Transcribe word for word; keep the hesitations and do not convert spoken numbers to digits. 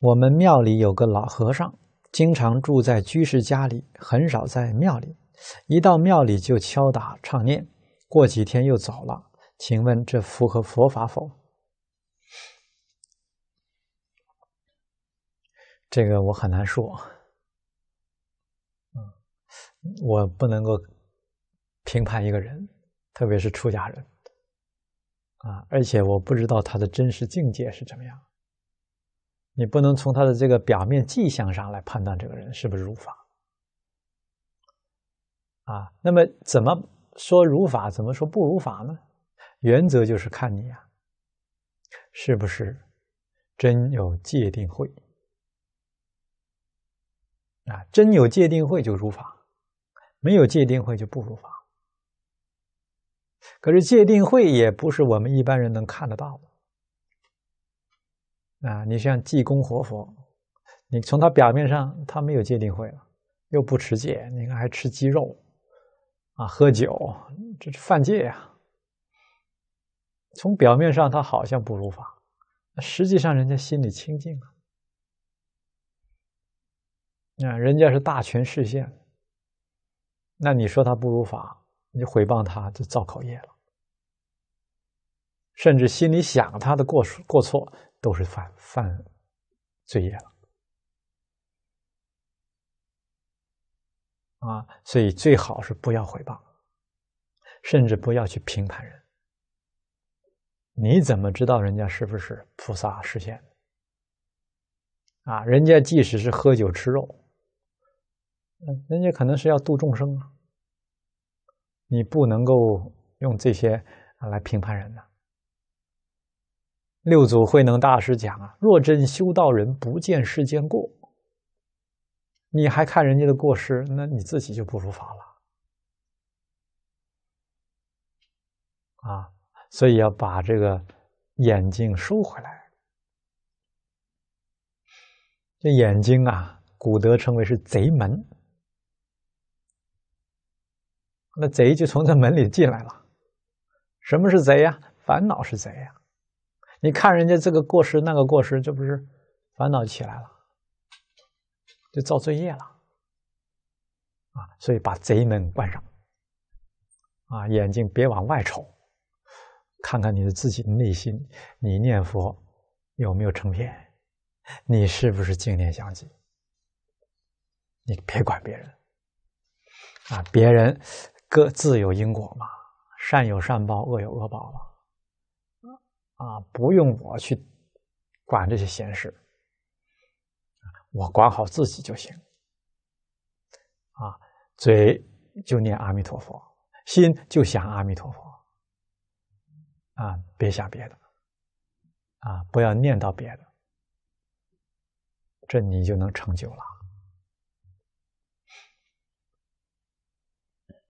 我们庙里有个老和尚，经常住在居士家里，很少在庙里。一到庙里就敲打唱念，过几天又走了。请问这符合佛法否？这个我很难说，嗯，我不能够评判一个人，特别是出家人啊，而且我不知道他的真实境界是怎么样。你不能从他的这个表面迹象上来判断这个人是不是如法啊。那么怎么说如法，怎么说不如法呢？原则就是看你啊，是不是真有戒定慧啊？真有戒定慧就如法，没有戒定慧就不如法。可是戒定慧也不是我们一般人能看得到的啊。你像济公活佛，你从他表面上他没有戒定慧了，又不持戒，你看还吃鸡肉啊，喝酒，这是犯戒呀。从表面上他好像不如法，实际上人家心里清净啊。啊，人家是大权示现，那你说他不如法，你诽谤他就造口业了，甚至心里想他的过过错都是犯犯罪业了啊！所以最好是不要诽谤，甚至不要去评判人。你怎么知道人家是不是菩萨示现啊？人家即使是喝酒吃肉，人家可能是要度众生啊，你不能够用这些来评判人的。六祖慧能大师讲啊，若真修道人不见世间过，你还看人家的过失，那你自己就不如法了啊！所以要把这个眼睛收回来。这眼睛啊，古德称为是贼门，那贼就从这门里进来了。什么是贼呀？烦恼是贼呀！你看人家这个过失那个过失，这不是烦恼起来了，就造罪业了啊！所以把贼门关上啊，眼睛别往外瞅，看看你的自己的内心，你念佛有没有成片，你是不是净念相继？你别管别人啊，别人各自有因果嘛，善有善报，恶有恶报嘛。啊，不用我去管这些闲事，我管好自己就行。啊，嘴就念阿弥陀佛，心就想阿弥陀佛。啊，别想别的，啊，不要念到别的，这你就能成就了。